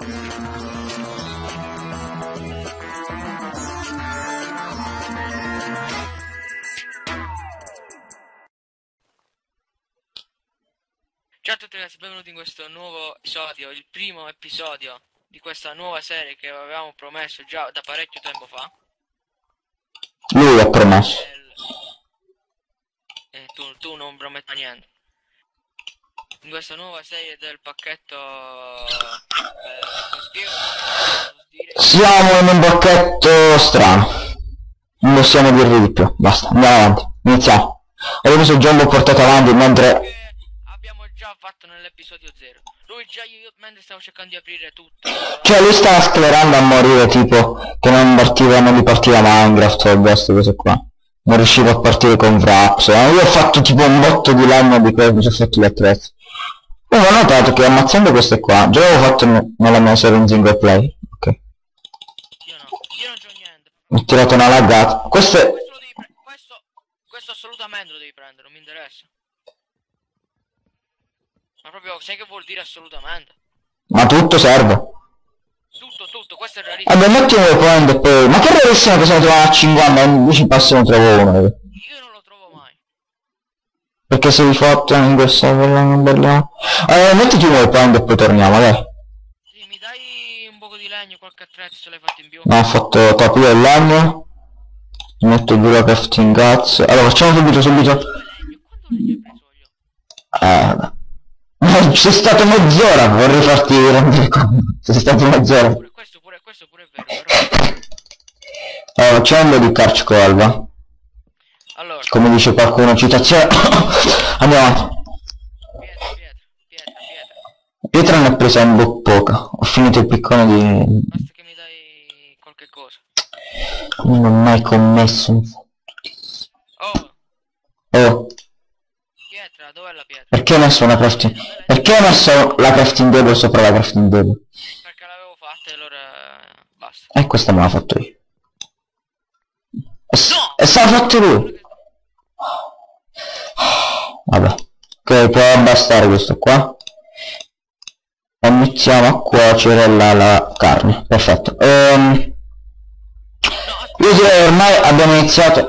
Ciao a tutti ragazzi, benvenuti in questo nuovo episodio, il primo episodio di questa nuova serie che avevamo promesso già da parecchio tempo fa. Lui ha promesso. Tu non prometti niente. In questa nuova serie del pacchetto Siamo in un pacchetto strano. Non possiamo dirvi di più. Basta, andiamo avanti. Iniziamo. Ho preso già un po' portato avanti mentre... abbiamo già fatto nell'episodio 0. Lui già io mentre stavo cercando di aprire tutto. Cioè lui stava sclerando a morire, tipo che non gli partiva Minecraft o queste cose qua. Non riuscivo a partire con Fraps. Io ho fatto tipo un botto di legno di quello, mi sono fatto gli attrezzi. Poi ho notato che ammazzando queste qua, già l'avevo fatto nella mia serie in single play. Ok. Io non c'ho niente. Ho tirato una laggata. Questo assolutamente lo devi prendere, non mi interessa. Ma proprio, sai che vuol dire assolutamente? Ma tutto serve. Tutto, questo è rarissimo. Vabbè, metti un waypoint e poi... Ma che rarissimo che se ne trovano a 50 e invece passo ne trovo uno. Io non lo trovo mai. Perché se vi fottono in questa bella... mettiti un waypoint e poi torniamo, dai. Sì, mi dai un poco di legno, qualche attrezzo se l'hai fatto in più. No, ho fatto tapire il legno. Metto due crafting guts. Allora facciamo subito. Quanto legno hai preso io? Vabbè. Sei stato mezz'ora, vorrei farti rendere conto. Sei stato mezz'ora. Questo pure è vero, però... Allora, facciamo un po' di carcol, va? Allora... Come dice qualcuno, citazione... Andiamo avanti. Pietra. Pietra ne ho presa un po' poca. Ho finito il piccone di... Basta che mi dai qualche cosa. Non ho mai commesso... Oh. Pietra, dov'è la pietra? Perché ho messo una crafting... Perché ho messo la crafting table sopra la crafting table? Perché l'avevo fatta e allora... basta. E questa me l'ha fatto io. No! E se l'ha fatto lui! Vabbè. Ok, può bastare questo qua. E iniziamo a cuocere la carne. Perfetto. Io direi ormai abbiamo iniziato...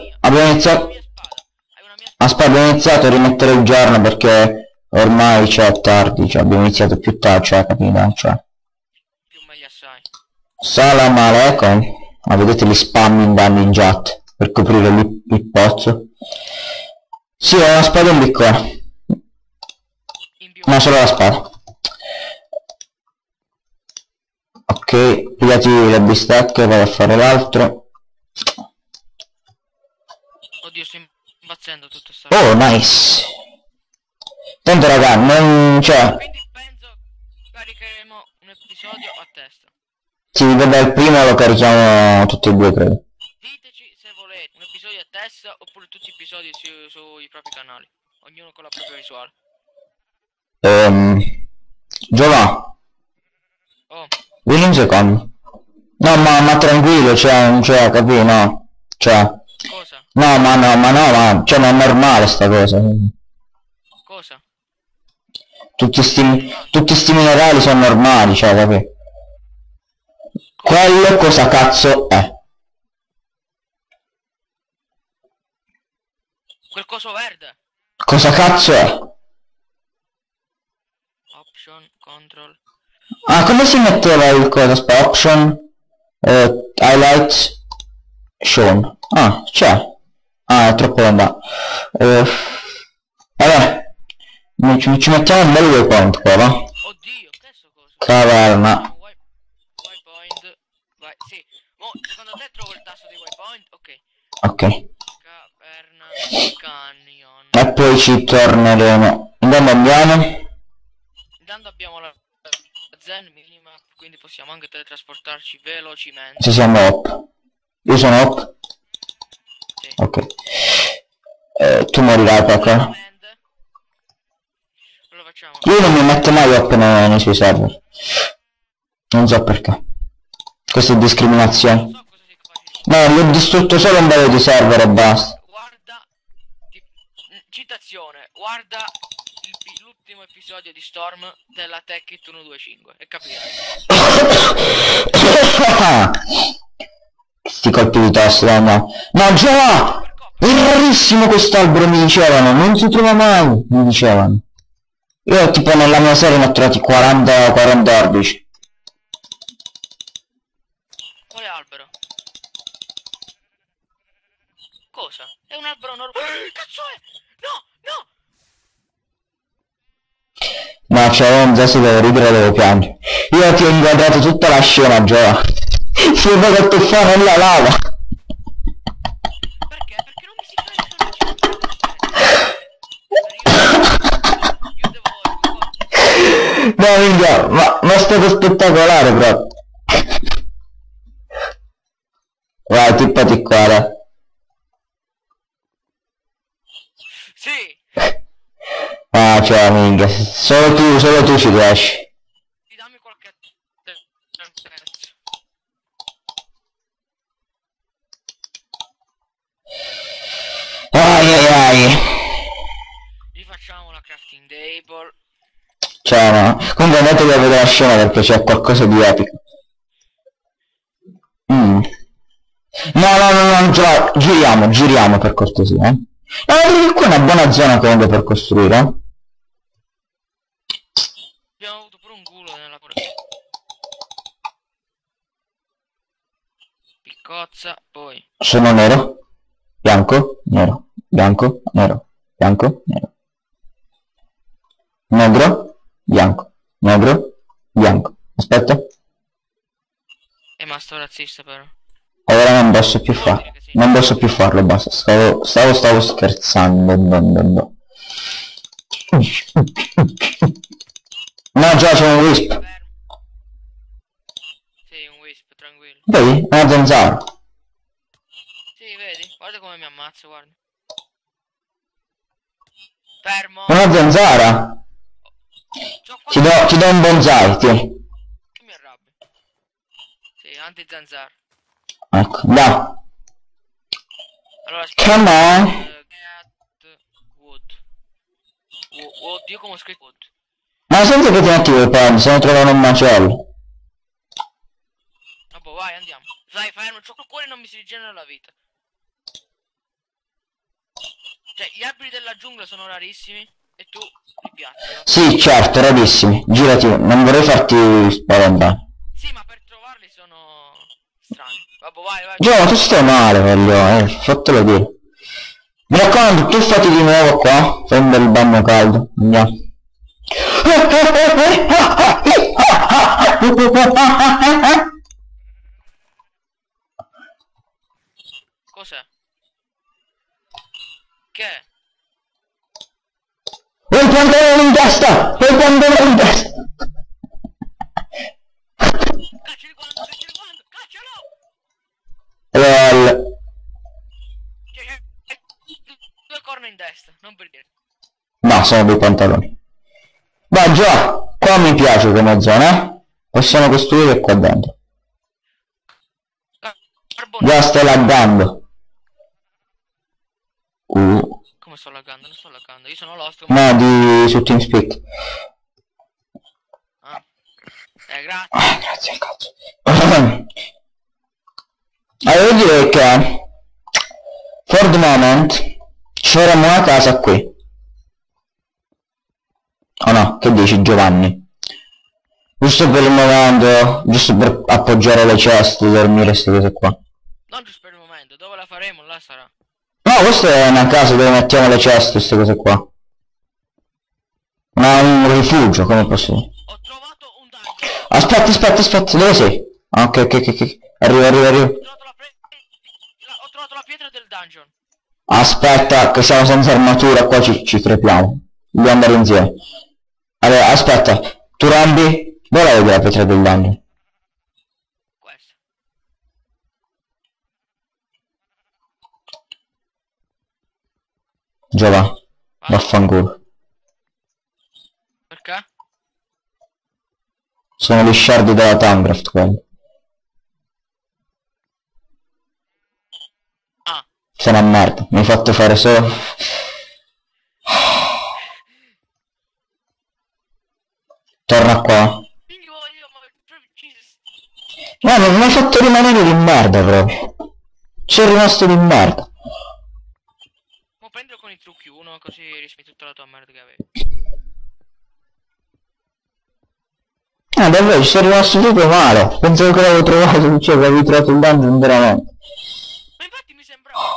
Aspetta, abbiamo iniziato a rimettere il giorno perché ormai c'è tardi, cioè abbiamo iniziato più tardi, cioè capito? Cioè. Più meglio assai. Salam alaikum. Ma vedete gli spam in danni in chat per coprire il pozzo. Sì, ho una spada e un piccone. Ma solo la spada. Ok, pigliati le bistecche, vado a fare l'altro. Oddio, sto impazzendo tutto sta... Oh, nice. Tanto raga, non... cioè... Quindi penso caricheremo un episodio a testa. Sì, vabbè, il primo lo carichiamo tutti e due, credo. Diteci se volete un episodio a testa oppure tutti gli episodi sui propri canali. Ognuno con la propria visuale. Giova. Oh. Vieni un secondo. No, ma tranquillo, cioè, capì, no. Cioè... Cosa? No, ma cioè, ma è normale sta cosa. Cosa? Tutti sti minerali sono normali, cioè, capì? Quello cosa cazzo è? Quel coso verde? Cosa cazzo è? Option, control. Ah, come si metteva il coso? Aspetta, option, highlights, shown. Ah, c'è. Ah, è troppo lontano. Vabbè, ci mettiamo un bel waypoint qua, va? Oddio, che è sto coso? Caverna. Waypoint. Vai, sì. Oh, secondo te trovo il tasto di waypoint? Ok. Ok. Caverna canyon. E poi ci torneremo. Intanto andiamo. Intanto abbiamo la zen minima, quindi possiamo anche teletrasportarci velocemente. Ci siamo op. Io sono op. Sì. Ok. Tu morirai, Paco. Lo facciamo. Lui non mi mette mai op nei suoi server. Non so perché. Questa è discriminazione. Non so cosa sei capace di... No, gli ho distrutto solo un paio di server e basta. Guarda, citazione, guarda l'ultimo episodio di Storm della Tech It 125 e capirai. Sti colpi di tosse, no. No, già! È rarissimo quest'albero, mi dicevano, non si trova mai, mi dicevano. Io tipo nella mia serie ne ho trovati 40 orbici. Quale albero? Cosa? È un albero normale. Cazzo è? No, no! No, c'è un se devo ridere, devo piangere. Io ti ho inquadrato tutta la scena, Gioia. Si è venuto a tuffare nella lava. Perché? Perché non mi si caricano io devo... No, minchia, ma è stato spettacolare, proprio. Vai, tippati qua, dai. Sì! Ah, cioè, minchia, solo tu ci riesci. Dammi qualche... Ai ai ai. Rifacciamo la crafting table. Cioè, no. Comunque andatevi a vedere la scena perché c'è qualcosa di epico. No, già, giriamo per cortesia, eh. Perché qui è una buona zona comunque per costruire, eh. Abbiamo avuto pure un culo nella cura. Piccozza, poi. Sono nero, bianco, nero, bianco, nero, bianco, nero. Negro, bianco, negro, bianco. Aspetta. Ma sto razzista però. Ora non posso più farlo. Non posso più farlo, basta. Stavo scherzando. No, già c'è un wisp. Sì, un wisp, tranquillo. Vedi? È una zanzara. Sì, vedi? Guarda come mi ammazzo, guarda. Fermo! Una zanzara? Ti do un bonsai, tieni. Mi arrabbio. Sì, anti-zanzara. Ecco, dai. Allora, aspetta. Come on? Get wood. Wood, io come ho scritto wood. Ma senza che ti attivo i pad, se ne trovano un macello. Vabbè, vai, andiamo. Dai, fermo, c'ho il cuore e non mi si rigenera la vita. Cioè, gli alberi della giungla sono rarissimi e tu li piazzi, no? Sì, certo, rarissimi. Girati, non vorrei farti spaventare. Sì, ma per trovarli sono strani. Vabbè, vai. Gio, tu stai male, voglio, fatelo dire. Mi raccomando, tu fatti di nuovo qua, fai un bel bagno caldo, andiamo. Cos'è? Che è? Ho il pantalone in testa! Cacciali quando, caccialo! LOL. Cioè, due corna in testa, non per dire. No, sono dei pantaloni. Ma già, qua mi piace come zona, eh? Possiamo costruire qua dentro. Carbone. Già stai laggando. Come sto laggando? Non sto laggando, io sono lost. No, su TeamSpeak. Ah. Grazie. Grazie, cazzo. Allora direi che for the moment ci faremo una casa qui. Oh no, che dici Giovanni? Giusto per il momento, giusto per appoggiare le ceste, dormire queste cose qua. Non giusto per il momento, dove la faremo là sarà. No, questa è una casa dove mettiamo le ceste, queste cose qua. Ma un rifugio, come posso dire? Ho trovato un dungeon. Aspetta, dove sei? Ah, ok. Arrivo. Ho trovato la pietra del dungeon. Aspetta, che siamo senza armatura, qua ci crepiamo. Dobbiamo andare insieme. Allora, aspetta, tu rompi? Dove la vedi la pietra del dungeon? Questa. Giova, vaffanculo. Perché? Sono gli shard della Tangraft quelli. Ah. Sei una merda, mi hai fatto fare solo... No, non mi hai fatto rimanere di merda proprio. Sono rimasto di merda. Ma prendilo con i trucchi uno, così rischi tutta la tua merda che avevi. Ah, davvero, ci sono rimasto proprio male. Pensavo che l'avevo trovato, cioè, avevi trovato il dungeon veramente. Ma infatti mi sembrava.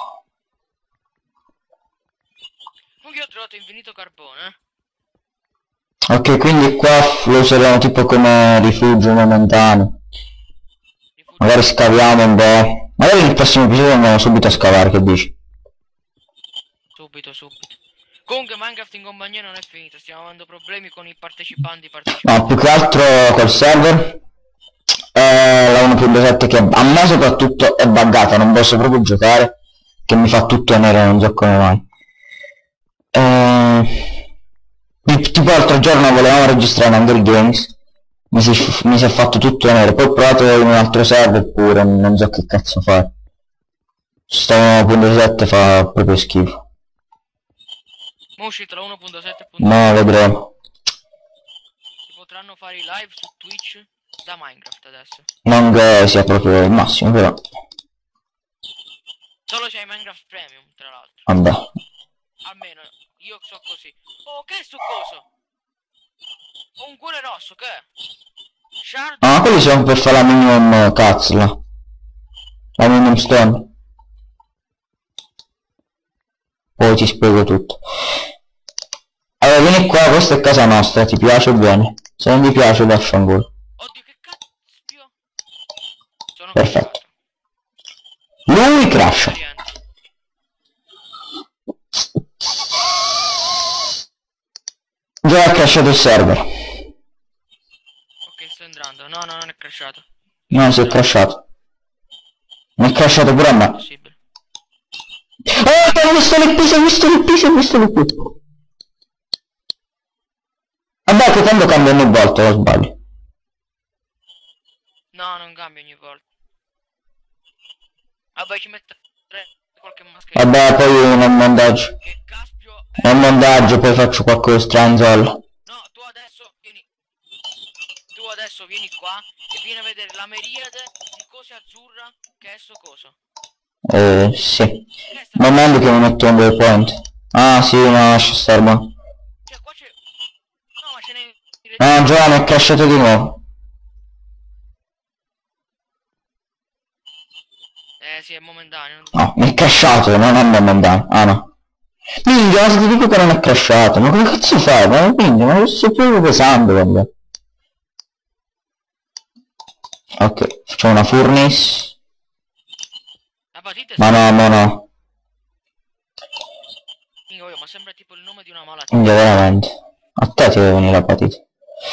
Comunque io ho trovato infinito carbone, Ok, quindi qua lo useremo tipo come rifugio momentaneo. Rifugio Magari per- scaviamo un po'. Magari nel prossimo episodio andiamo subito a scavare, che dici? Subito, subito. Comunque Minecraft in compagnia non è finito, stiamo avendo problemi con i partecipanti. No, più che altro col server. La 1.7 che a me soprattutto è buggata, non posso proprio giocare, che mi fa tutto nero, non so come mai. Tipo l'altro giorno volevamo registrare in Hunger Games, mi si è fatto tutto nero, poi ho provato in un altro server pure, non so che cazzo fare. Sta 1.7 fa proprio schifo. Ma è uscito la 1.7. No, vedremo. Si potranno fare i live su Twitch da Minecraft adesso. Non che sia proprio il massimo, però. Solo c'è Minecraft Premium, tra l'altro. Vabbè. Almeno io so così. Oh, che è sto coso? Ho un cuore rosso, che è? Shard? Ah, quelli sono per fare la minimum cazzo, là. La minimum stone. Poi ti spiego tutto. Allora, vieni qua, questa è casa nostra, ti piace o vieni? Se non ti piace, vaffanculo. Oddio, che cazzo? Sono Perfetto. crashato. Lui crasha. Niente. Già ha crashato il server. Ok, sto entrando. No, no, non è crashato. No, si è crashato. Mi è crashato pure a me. Possibile. Oh, ho visto le pise, ho visto le pise, ho visto le pise. Vabbè, che tanto cambia ogni volta, lo sbaglio. No, non cambia ogni volta. Vabbè, ci metterei qualche maschera. Vabbè, poi nel montaggio. Che caspio Nel montaggio poi faccio qualcosa stranzolo. No, tu adesso vieni. Tu adesso vieni qua e vieni a vedere la miriade di cose azzurra che è sto coso. Sì. Che è sta- Momento che mi metto un waypoint. Ah, sì, no, lascia stare, ma... Cioè, qua c'è. No, ma ce n'è. Ah, Giovanni è crashato di nuovo. Sì, è momentaneo. No, mi è crashato, non è momentaneo. Ah, no. Minchia, ma se ti dico che non è crashato, ma come cazzo fai? Ma minchia, ma questo è proprio pesante, guarda. Ok, facciamo una furnace. La patite Ma no, ma no. ma sembra tipo il nome di una malattia. Minchia, veramente. A te ti deve venire la patite.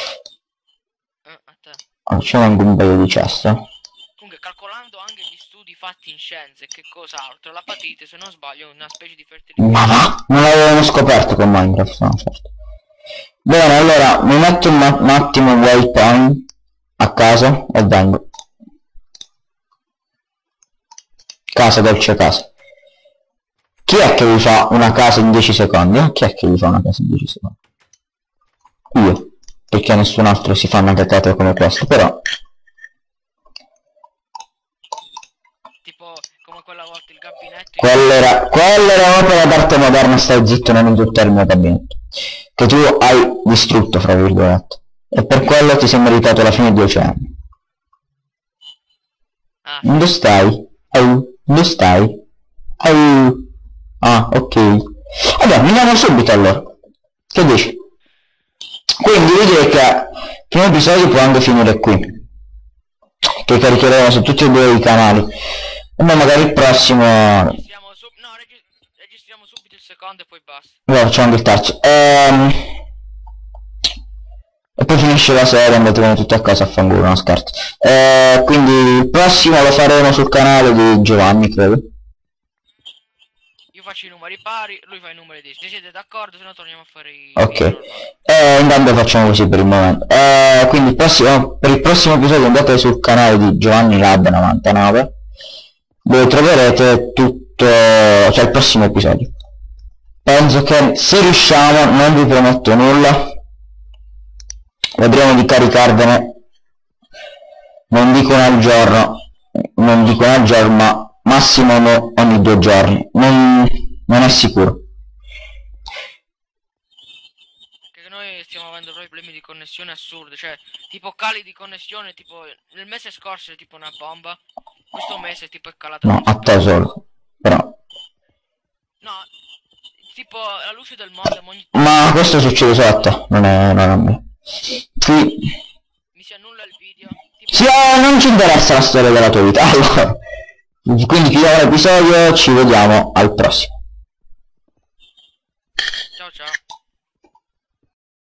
A te. Facciamo anche un paio di ceste. Comunque, calcolando anche gli studi fatti in scienze e che cos'altro, la patite, se non sbaglio, è una specie di fertilità. Ma va? Non l'avevamo scoperto con Minecraft, no, certo. Bene, allora mi metto un attimo un waypoint a casa e vengo. Casa, dolce casa. Chi è che vi fa una casa in 10 secondi? Chi è che vi fa una casa in 10 secondi? Io. Perché nessun altro si fa una cacata come questo, però... Tipo, come quella volta il gabinetto. Quella era opera d'arte moderna, stai zitto, non insultare il mio gabinetto. Che tu hai distrutto, fra virgolette. E per quello ti sei meritato la fine di oceani. Ah, Dove stai? Dove stai? Ah, ok. Vabbè, andiamo subito allora. Che dici? Quindi direi che il primo episodio può anche finire qui. Che caricheremo su tutti e due i canali. E poi magari il prossimo... registriamo subito il secondo e poi basta. Allora, facciamo anche il terzo. E poi finisce la serie, andate tutti a casa a fanculo, no scherzo. Quindi il prossimo lo faremo sul canale di Giovanni, credo. Io faccio i numeri pari, lui fa i numeri 10. Se siete d'accordo, se no torniamo a fare i... Ok. Intanto facciamo così per il momento. Quindi per il prossimo episodio andate sul canale di Giovanni Lab 99, dove troverete tutto, cioè il prossimo episodio. Penso che se riusciamo, non vi prometto nulla, vedremo di caricarvene Non dicono al giorno, non dicono al giorno, ma massimo ogni 2 giorni. Non è sicuro. Che noi stiamo avendo problemi di connessione assurdi, cioè tipo cali di connessione, tipo nel mese scorso è tipo una bomba, questo mese tipo è calata. No, a te solo. Però. No, tipo la luce del modem ogni Ma questo succede solo a te, non a me. Sì. mi si annulla il video. Tipo, Sì, non ci interessa la storia della tua vita. Allora, quindi chiudiamo l'episodio, ci vediamo al prossimo.